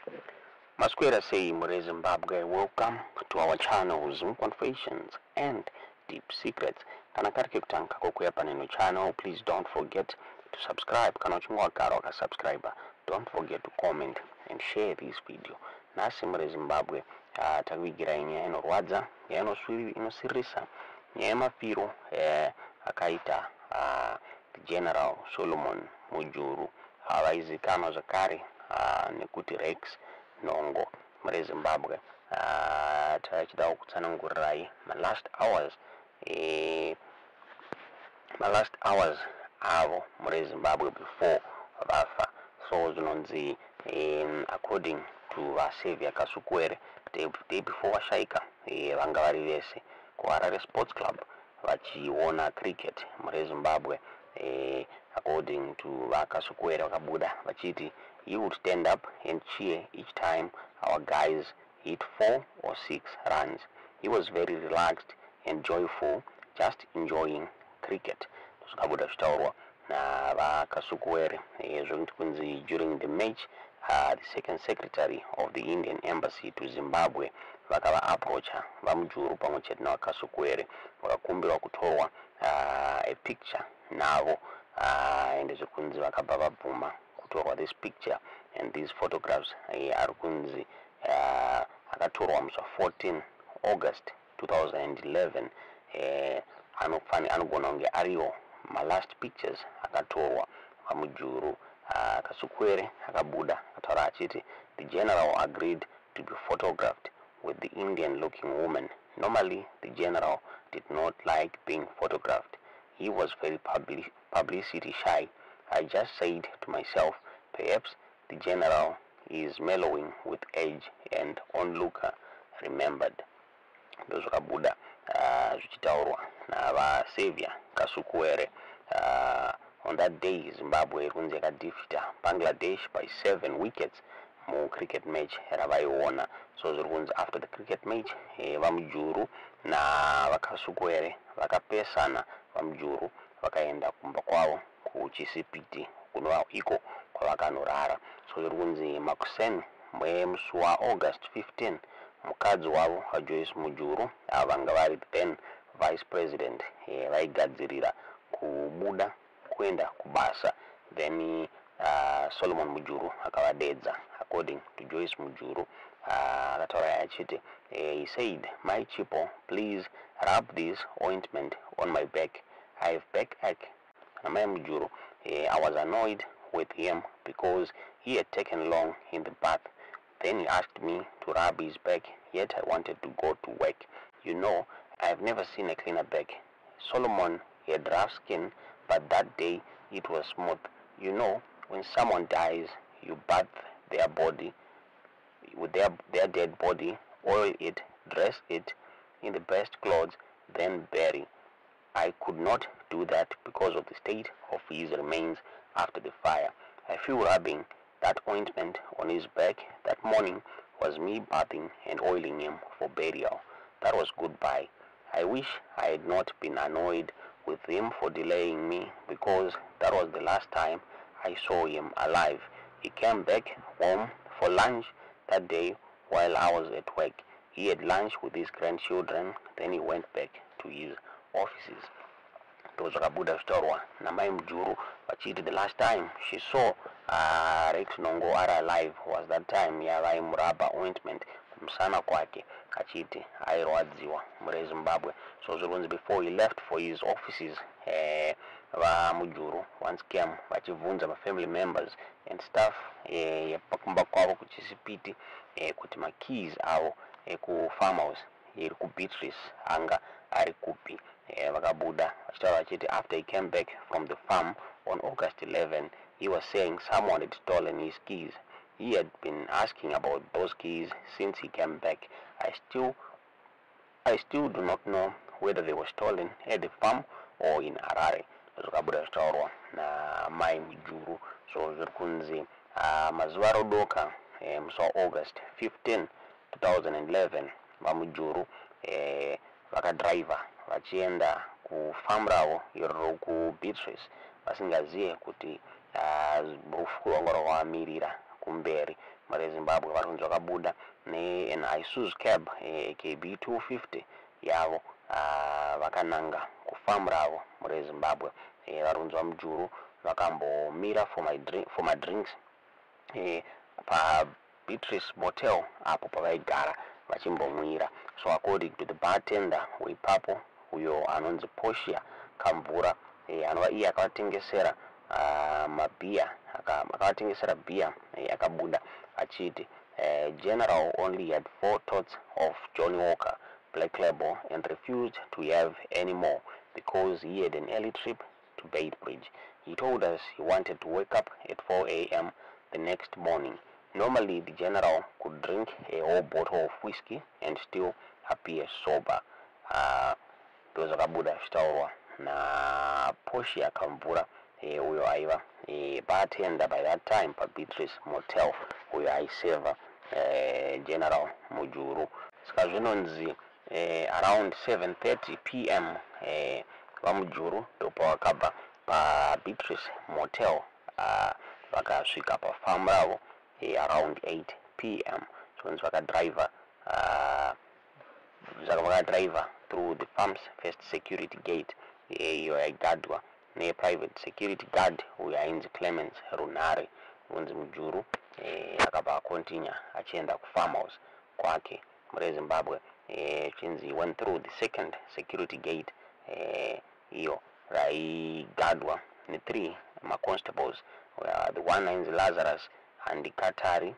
Masquera say Mure Zimbabwe, welcome to our channel Zoom Confessions and Deep Secrets. Kana kari kekutanka kukuyepa neno channel, please don't forget to subscribe. Kana uchungwa karo ka subscriber, don't forget to comment and share this video. Nasi Mure Zimbabwe takuigira inya inorwadza, inosirisa, mafiro akaita General Solomon Mujuru avaizikanwa zvakare nekuti Rex Nongo muri Zimbabwe. Tachida kutsanangurirai my last hours avo muri Zimbabwe before vafa. So zvinonzi according to Vasavior Kasukwere, day before vashaika vanga vari vese kuHarare Sports Club vachiona cricket muri Zimbabwe. According to Vakasukwere vakabuda vachiti he would stand up and cheer each time our guys hit 4 or 6 runs. He was very relaxed and joyful, just enjoying cricket. Zvakabuda zvitaurwa naVakasukwere zvokuti kunzi during the match the second secretary of the Indian embassy to Zimbabwe vakava approacha vaMujuru pamwe chete naVakasukwere vakakumbirwa kutorwa a picture navo ende zvokunzi vakabva vabvuma kutorwa this picture and these photographs. Ari kunzi akatorwa musi 14 August 2011. Anogona kunge ariwo my last pictures akatorwa vaMujuru. Kasukwere akabuda akataura achiti the general agreed to be photographed with the Indian looking woman. Normally the general did not like being photographed. He was very publicity shy. I just said to myself, perhaps the general is mellowing with age and onlooker remembered. Ndozvakabuda zvichitaurwa naVasavior Kasukwere. On that day Zimbabwe kunzi yakadefeata Bangladesh by 7 wickets mu cricket match ravaiona. So zviri kunzi after the cricket match vaMujuru naVakasukwere vakapesana. vaMujuru vakaenda kumba kwavo kuChisipiti kunova iko kwavakanorara. So zviri kunzi makuseni musi waAugust 15 mukadzi wavo vaJoyce Mujuru vanga vari then vice president vaigadzirira kubuda kuenda kubasa. Then Solomon Mujuru akavadedza. According to Joyce Mujuru akataura achiti he said, my chipo, please rub this ointment on my back. I have backache. Namai Mujuru, I was annoyed with him because he had taken long in the bath. Then he asked me to rub his back, yet I wanted to go to work. You know, I have never seen a cleaner back. Solomon had rough skin, but that day it was smooth. You know, when someone dies, you bath their body with their dead body, oil it, dress it in the best clothes, then bury. I could not do that because of the state of his remains after the fire. I feel rubbing that ointment on his back that morning was me bathing and oiling him for burial. That was goodbye. I wish I had not been annoyed with him for delaying me, because that was the last time I saw him alive. He came back home for lunch that day while I was at work. He had lunch with his grandchildren, then he went back to his offices. Those Rabuda Storwa, Namai Mujuru, but the last time she saw Rex Nongo are alive was that time Yavai Muraba ointment msana kwake achiti airwadziwa muri Zimbabwe. So zvonzi before he left for his offices vaMujuru once came vachibvunza family members and stuff pakumba kwavo kuChisipiti kuti makeys avo kufarmhouse iri kuBeatrice anga ari kupi. Vakabuda vachitaura vachiti after he came back from the farm on August 11 he was saying someone had stolen his keys. He had been asking about those keys since he came back. I still do not know whether they were stolen at the farm or in Harare. Zvakabuda zvitaurwa naMai Mujuru. So zviri kunzi mazuva rodoka musi waAugust 15 2011 vaMujuru vakadriver vachienda kufarm ravo iro kuBeatrice vasingazive kuti rufu rwanga rwavamirira kumberi muri Zimbabwe varunzi vakabuda an Isuzu cab KB 250 yavo vakananga kufamu ravo muri Zimbabwe. Varunzi vamujuru vakambomira for my drinks pa Beatrice Motel apo pavaigara vachimbomwira. So according to the bartender weipapo uyo anonzi Portia Kamvura, anova iye akavatengesera mabhiya, akavatengesera bhiya yakabuda achiti General only had 4 totes of Johnny Walker Black Label and refused to have any more because he had an early trip to Beitbridge. He told us he wanted to wake up at 4 a.m. the next morning. Normally the general could drink a whole bottle of whiskey and still appear sober. Those vakabuda zvitaurwa na Portia Kamvura uyo aiva bartender by that time pa Beatrice Motel uyo aiseva General Mujuru. Saka zvinonzi around 7:30 p.m. vamujuru ndopa vakabva pa Beatrice Motel vakasvika pafamu ravo around 8 p.m. zvinonzi vakadriver through the farm's first security gate iyo yaigadwa ne-private security guard uyo ainzi Clemens Runare. Unzi mujuru akabva akontinya achienda kufarmhouse kwake muri Zimbabwe. Chinzi he went through the second security gate iyo raigadwa ne-3 ma-constables, the one ainzi Lazarus Andikatari,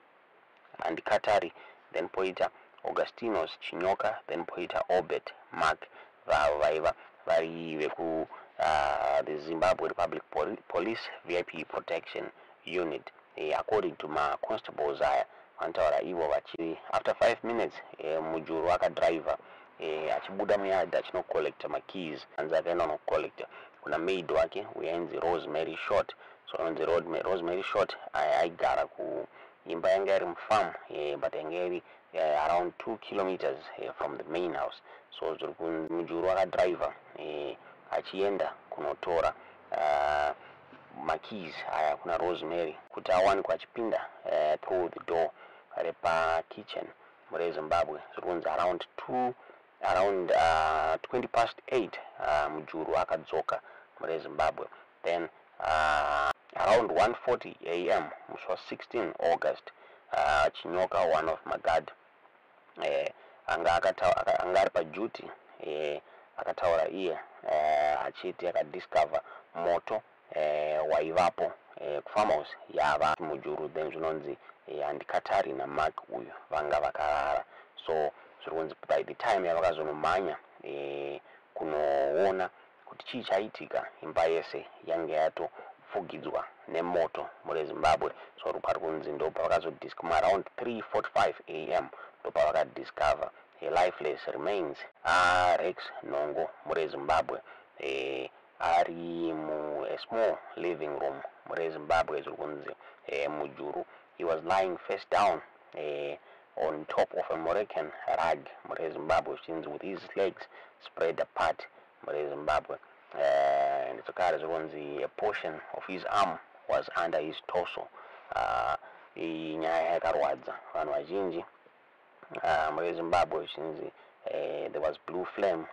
then poita Augustinos Chinyoka, then poita Obet Mark vaiva vari veku the Zimbabwe Republic Police VIP Protection Unit. According to my constables aya vantaura ivo vachi after 5 minutes mujuru akadriver achibuda muyadhi achinocollecta makeys anzi akaenda nocollecta kuna maid wake uyainzi Rosemary Short. So anzi Rosemary Short aigara kuimba yanga iri mufarm but yanga iri around 2 kilometers from the main house. So mujuru akadriver achienda kunotora makeys aya kuna Rosemary kuti awanikwa achipinda through the door repa kitchen muri Zimbabwe. Zvikunzi around 20 past 8 mujuru akadzoka muri Zimbabwe. Then around 1:40 a.m. which was 16 August Chinyoka, one of my guard anga ari paduty akataura iye achiti akadiscover moto waivapo kufarmhouse yava mujuru. Then zvinonzi Andikatari naMark uyu vanga vakarara. So zvikunzi by the time yavakazonomhanya kunoona kuti chii chaitika imba yese yange yatofugidzwa nemoto muri Zimbabwe. So pari kunzi ndopa vakazodiscover around 3:45 a.m. ndopa vakadiscover lifeless remains Rex Nongo muri Zimbabwe ari mu a small living room muri Zimbabwe. Zvikunzi mujuru he was lying face down on top of a Moroccan rug muri Zimbabwe, with his legs spread apart muri Zimbabwe. And a portion of his arm was under his torso. Inyaya yakarwadza vanhu vazhinji muri Zimbabwe. There was blue flame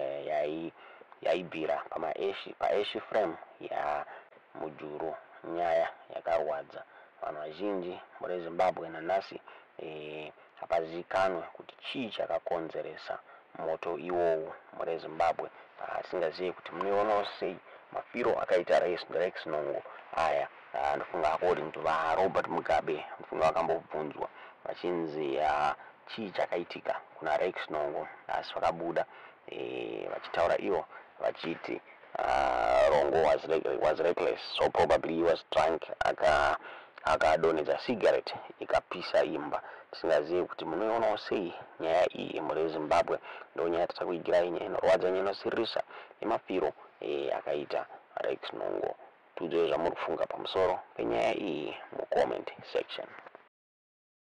yaibhira paeshi frame ya mujuru. Nyaya yakarwadza vanhu vazhinji muri Zimbabwe nanhasi. Hapazivikanwe kuti chii chakakonzeresa moto iwowo muri Zimbabwe. Singazivi kuti munoona sei mafiro akaita Rex Nongo aya. Ndofunga according to Robert Mugabe ndofunga vakambobvunzwa vachinzi chii chakaitika kuna Rex Nongo, asi vakabuda vachitaura ivo vachiti Rongo was reckless, so probably he was drunk akadonhedza cigarette ikapisa imba. Tisingazivi kuti munoionawo sei nyaya iyi muri Zimbabwe. Ndonyaya tatakuigirai nyaya inorwadza, nyaya inosirisa nemafiro akaita Rex Nongo. Tudzwe zvamuri kufunga pamusoro penyaya iyi mucomment section.